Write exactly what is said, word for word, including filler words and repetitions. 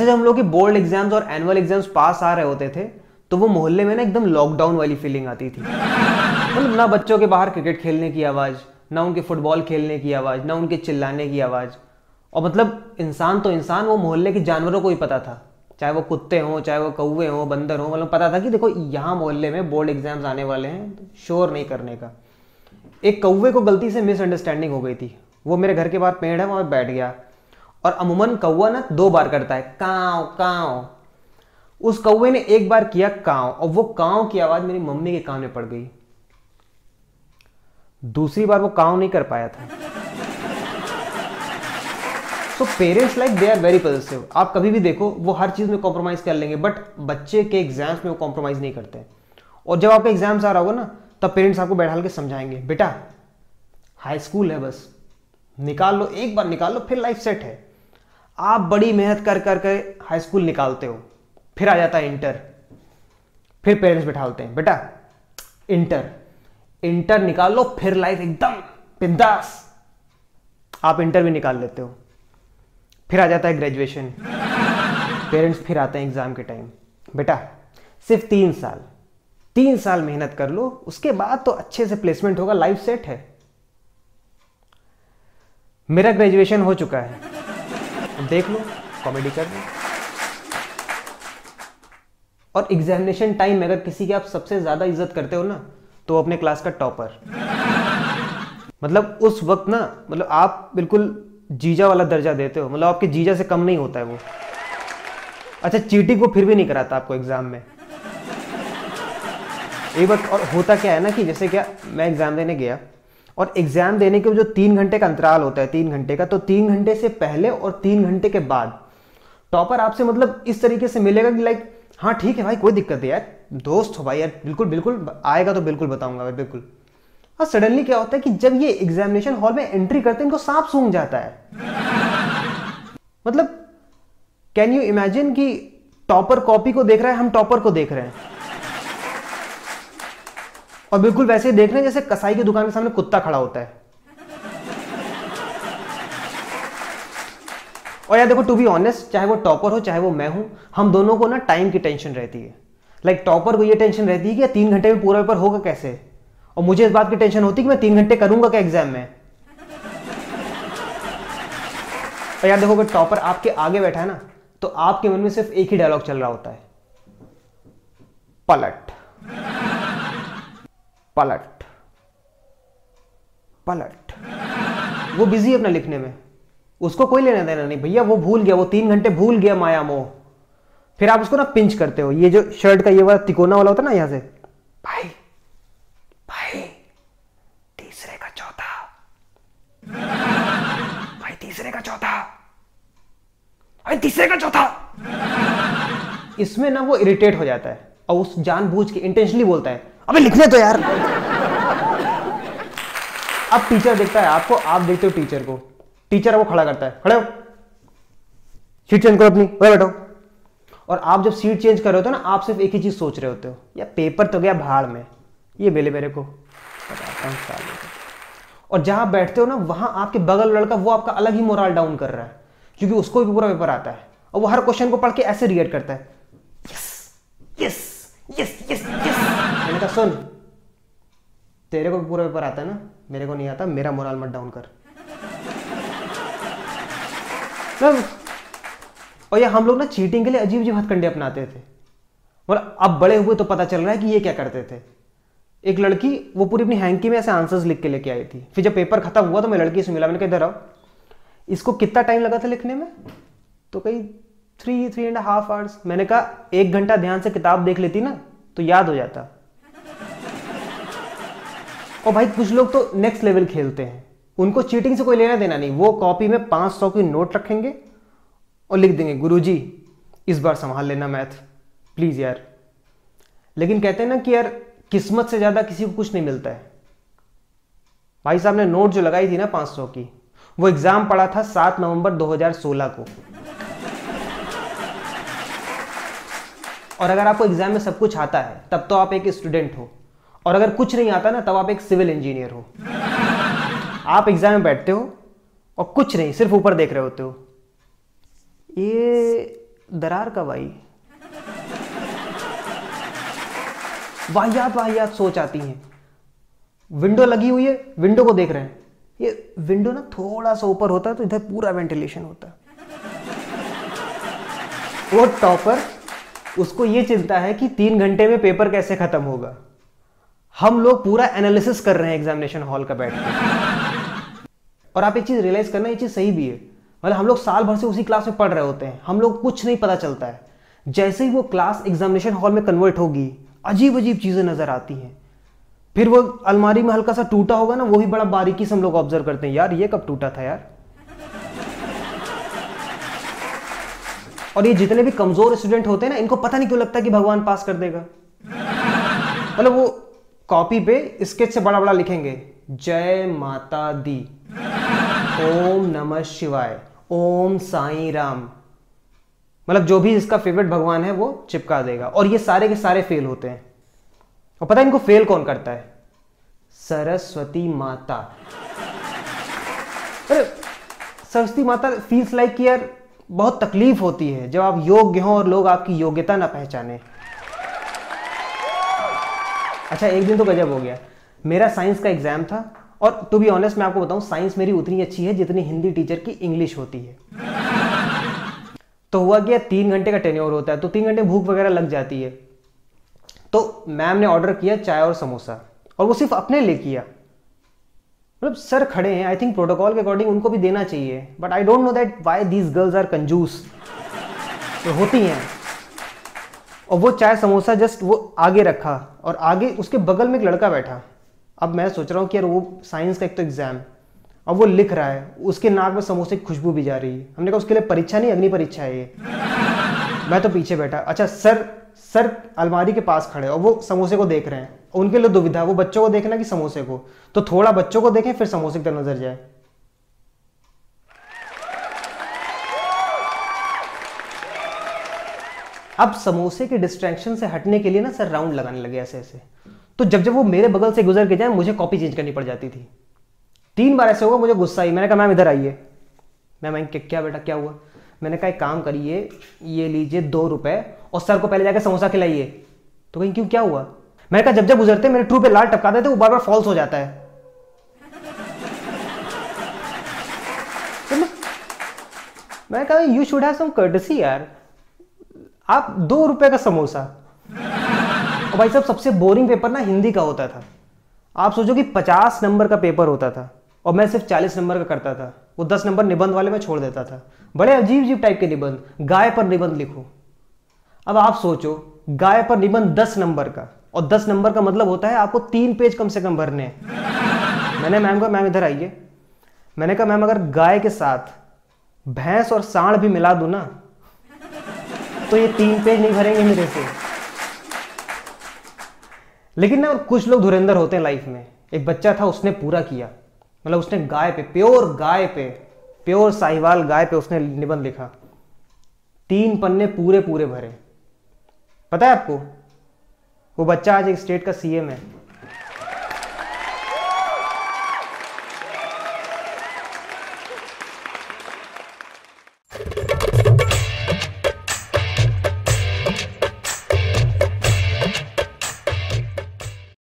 अच्छा, जब हम लोग के बोर्ड एग्जाम्स और एनुअल एग्जाम्स पास आ रहे होते थे तो वो मोहल्ले में ना एकदम लॉकडाउन वाली फीलिंग आती थी। मतलब ना बच्चों के बाहर क्रिकेट खेलने की आवाज़, ना उनके फुटबॉल खेलने की आवाज़, ना उनके चिल्लाने की आवाज़। और मतलब इंसान तो इंसान, वो मोहल्ले के जानवरों को ही पता था, चाहे वो कुत्ते हों, चाहे वो कौवे हों, बंदर हों, मतलब पता था कि देखो यहाँ मोहल्ले में बोर्ड एग्जाम्स आने वाले हैं, तो शोर नहीं करने का। एक कौवे को गलती से मिसअंडरस्टैंडिंग हो गई थी। वो मेरे घर के बाहर पेड़ है, वहाँ बैठ गया। और अमूमन कौवा ना दो बार करता है, काव काव। उस कौवे ने एक बार किया काव, और वो काव की आवाज मेरी मम्मी के कान में पड़ गई। दूसरी बार वो काव नहीं कर पाया था। So parents like they are very positive. आप कभी भी देखो वो हर चीज में कॉम्प्रोमाइज कर लेंगे, बट बच्चे के एग्जाम्स में वो कॉम्प्रोमाइज नहीं करते। और जब आपका एग्जाम्स आ रहा होगा ना, तब पेरेंट्स आपको बैठा के समझाएंगे, बेटा हाई स्कूल है, बस निकाल लो, एक बार निकाल लो, फिर लाइफ सेट है। आप बड़ी मेहनत कर कर के हाई स्कूल निकालते हो, फिर आ जाता है इंटर। फिर पेरेंट्स बिठाते हैं, बेटा इंटर इंटर निकाल लो, फिर लाइफ एकदम बिंदास। आप इंटर भी निकाल लेते हो। फिर आ जाता है ग्रेजुएशन। पेरेंट्स फिर आते हैं एग्जाम के टाइम, बेटा सिर्फ तीन साल तीन साल मेहनत कर लो, उसके बाद तो अच्छे से प्लेसमेंट होगा, लाइफ सेट है। मेरा ग्रेजुएशन हो चुका है, देख लो, कॉमेडी कर लो। और एग्जामिनेशन टाइम में अगर किसी की आप सबसे ज्यादा इज्जत करते हो ना, तो अपने क्लास का टॉपर। मतलब उस वक्त ना, मतलब आप बिल्कुल जीजा वाला दर्जा देते हो, मतलब आपके जीजा से कम नहीं होता है वो। अच्छा, चीटिंग को फिर भी नहीं कराता आपको एग्जाम में एक बार। और होता क्या है ना कि जैसे क्या, मैं एग्जाम देने गया, और एग्जाम देने के जो तीन घंटे का अंतराल होता है, तीन घंटे का, तो तीन घंटे से पहले और तीन घंटे के बाद टॉपर आपसे मतलब इस तरीके से मिलेगा कि लाइक, हाँ ठीक है भाई, कोई दिक्कत नहीं यार, दोस्त हो भाई यार, बिल्कुल बिल्कुल आएगा तो बिल्कुल बताऊंगा भाई, बिल्कुल। और सडनली क्या होता है कि जब ये एग्जामिनेशन हॉल में एंट्री करते हैं, इनको सांप सूंघ जाता है। मतलब कैन यू इमेजिन कि टॉपर कॉपी को देख रहा है, हम टॉपर को देख रहे हैं, और बिल्कुल वैसे ही देख रहे हैं जैसे कसाई की दुकान के सामने कुत्ता खड़ा होता है। और यार देखो, टू बी ऑनेस्ट, चाहे वो टॉपर हो चाहे वो मैं हूं, हम दोनों को ना टाइम की टेंशन रहती है। लाइक like, टॉपर को ये टेंशन रहती है कि तीन घंटे में पूरा पेपर होगा कैसे, और मुझे इस बात की टेंशन होती है कि मैं तीन घंटे करूंगा क्या एग्जाम में। और यार देखो, अगर टॉपर आपके आगे बैठा है ना, तो आपके मन में सिर्फ एक ही डायलॉग चल रहा होता है, पलट पलट पलट। वो बिजी है अपना लिखने में, उसको कोई लेना देना नहीं भैया, वो भूल गया, वो तीन घंटे भूल गया माया मोह। फिर आप उसको ना पिंच करते हो, ये जो शर्ट का ये वाला तिकोना वाला होता है ना, यहां से, भाई भाई तीसरे का चौथा, भाई तीसरे का चौथा, भाई तीसरे का चौथा। इसमें ना वो इरिटेट हो जाता है, और उस जानबूझ के इंटेंशनली बोलता है, अबे लिखने तो यार। अब टीचर देखता है आपको, आप देखते हो टीचर को, टीचर वो खड़ा करता है, खड़े हो, सीट चेंज करो अपनी, बैठो। और आप जब सीट चेंज कर रहे होते हो ना, आप सिर्फ एक ही चीज सोच रहे होते हो, या पेपर तो गया भाड़ में, ये बेले मेरे को बताता हूं साल। और जहां बैठते हो ना, वहां आपके बगल लड़का वो आपका अलग ही मोरल डाउन कर रहा है, क्योंकि उसको भी पूरा पेपर आता है, और वो हर क्वेश्चन को पढ़ के ऐसे रिएक्ट करता है, yes yes yes yes yes. मैंने कहा सुन, तेरे को पूरा पेपर आता है ना, मेरे को नहीं आता, मेरा मोरल मत डाउन कर। और ये हम लोग ना चीटिंग के लिए अजीब अजीब हथकंडे अपनाते थे। मतलब अब बड़े हुए तो पता चल रहा है कि ये क्या करते थे। एक लड़की, वो पूरी अपनी हैंकी में ऐसे आंसर्स लिख के लेके आई थी। फिर जब पेपर खत्म हुआ तो मैं लड़की से मिला, मैंने कहा इधर आओ, इसको कितना टाइम लगा था लिखने में? तो कहीं three three and half hours. मैंने कहा एक घंटा ध्यान से किताब देख लेती ना तो याद हो जाता। और भाई कुछ लोग तो नेक्स्ट लेवल खेलते हैं, उनको चीटिंग से कोई लेना देना नहीं। वो कॉपी में पांच सौ की नोट रखेंगे और लिख देंगे, गुरुजी इस बार संभाल लेना मैथ प्लीज यार। लेकिन कहते हैं ना कि यार किस्मत से ज्यादा किसी को कुछ नहीं मिलता है। भाई साहब ने नोट जो लगाई थी ना पांच सौ की, वो एग्जाम पड़ा था सात नवंबर दो हज़ार सोलह को। और अगर आपको एग्जाम में सब कुछ आता है तब तो आप एक स्टूडेंट हो, और अगर कुछ नहीं आता ना तब आप एक सिविल इंजीनियर हो। आप एग्जाम में बैठते हो और कुछ नहीं, सिर्फ ऊपर देख रहे होते हो। ये दरार कब आई? वाहियात वाहियात सोच आती हैं। विंडो लगी हुई है, विंडो को देख रहे हैं, ये विंडो ना थोड़ा सा ऊपर होता है तो इधर पूरा वेंटिलेशन होता है। वो टॉपर, उसको ये चिंता है कि तीन घंटे में पेपर कैसे खत्म होगा। हम लोग पूरा एनालिसिस कर रहे हैं एग्जामिनेशन हॉल का बैठ के। और आप एक चीज रियलाइज करना, ये चीज सही भी है, मतलब हम लोग साल भर से उसी क्लास में पढ़ रहे होते हैं, हम लोग कुछ नहीं पता चलता है। जैसे ही वो क्लास एग्जामिनेशन हॉल में कन्वर्ट होगी, अजीब अजीब चीजें नजर आती हैं। फिर वो अलमारी में हल्का सा टूटा होगा ना, वो भी बड़ा बारीकी से हम लोग ऑब्जर्व करते हैं, यार ये कब टूटा था यार। और ये जितने भी कमजोर स्टूडेंट होते हैं ना, इनको पता नहीं क्यों लगता कि भगवान पास कर देगा। मतलब वो कॉपी पे स्केच से बड़ा बड़ा लिखेंगे, जय माता दी, ओम नमः शिवाय, ओम साईं राम, मतलब जो भी इसका फेवरेट भगवान है वो चिपका देगा। और ये सारे के सारे फेल होते हैं। और पता है इनको फेल कौन करता है? सरस्वती माता। अरे सरस्वती माता फील्स लाइक कि यार बहुत तकलीफ होती है जब आप योग्य हो और लोग आपकी योग्यता ना पहचाने। अच्छा, एक दिन तो गजब हो गया, मेरा साइंस का एग्जाम था, और टू बी ऑनेस्ट मैं आपको बताऊं, साइंस मेरी उतनी अच्छी है जितनी हिंदी टीचर की इंग्लिश होती है। तो हुआ क्या, तीन घंटे का टेन्योर होता है, तो तीन घंटे भूख वगैरह लग जाती है। तो मैम ने ऑर्डर किया चाय और समोसा, और वो सिर्फ अपने लिए किया। मतलब सर खड़े हैं, आई थिंक प्रोटोकॉल के अकॉर्डिंग उनको भी देना चाहिए, but I don't know that why these girls are कंजूस। तो होती हैं। और वो चाय समोसा जस्ट वो आगे रखा, और आगे उसके बगल में एक लड़का बैठा। अब मैं सोच रहा हूँ कि यार वो साइंस का एक तो एग्जाम, अब वो लिख रहा है, उसके नाक में समोसे की खुशबू भी जा रही है। हमने कहा उसके लिए परीक्षा नहीं, अग्नि परीक्षा है ये। मैं तो पीछे बैठा। अच्छा, सर सर अलमारी के पास खड़े और वो समोसे को देख रहे हैं। उनके लिए दुविधा, वो बच्चों को देखना कि समोसे को, तो थोड़ा बच्चों को देखें फिर समोसे की तरफ नजर जाए। अब समोसे के डिस्ट्रैक्शन से हटने के लिए ना सर राउंड लगाने लगे ऐसे ऐसे। तो जब जब वो मेरे बगल से गुजर के जाए, मुझे कॉपी चेंज करनी पड़ जाती थी। तीन बार ऐसे होगा, मुझे गुस्सा आई। मैंने कहा मैम इधर आइए। मैम मैं क्या बेटा क्या हुआ? मैंने कहा एक काम करिए, ये लीजिए दो रुपए और सर को पहले जाकर समोसा खिलाइए। तो कहीं क्यों, क्या हुआ? मैंने कहा जब जब गुजरते मेरे ट्रू पे लाल टपका देते, वो बार बार फॉल्स हो जाता है। मैंने कहा you should have some courtesy यार, आप दो रुपए का समोसा। और भाई साहब सबसे बोरिंग पेपर ना हिंदी का होता था। आप सोचो कि पचास नंबर का पेपर होता था और मैं सिर्फ चालीस नंबर का करता था। वो दस नंबर निबंध वाले में छोड़ देता था, बड़े अजीब अजीब टाइप के निबंध, गाय पर निबंध लिखो। अब आप सोचो गाय पर निबंध दस नंबर का, और दस नंबर का मतलब होता है आपको तीन पेज कम से कम भरने। मैंने मैम को, मैम इधर आइए, मैंने कहा मैम अगर गाय के साथ भैंस और सांड भी मिला दूं ना तो ये तीन पेज नहीं भरेंगे मेरे से। लेकिन ना कुछ लोग धुरंधर होते हैं लाइफ में। एक बच्चा था, उसने पूरा किया, मतलब उसने गाय पे, प्योर गाय पे, प्योर साहिवाल गाय पे उसने निबंध लिखा। तीन पन्ने पूरे पूरे भरे। पता है आपको, वो बच्चा आज एक स्टेट का सीएम है।